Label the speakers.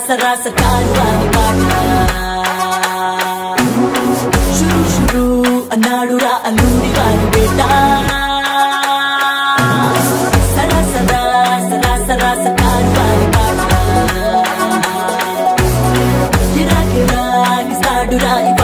Speaker 1: सरा सरकार वाली शुरू शुरू अनाडुरा अलूरी वाली बेटा सरा सरा सरा सरा सरकार वाली गिरा गिरा किसाडुरा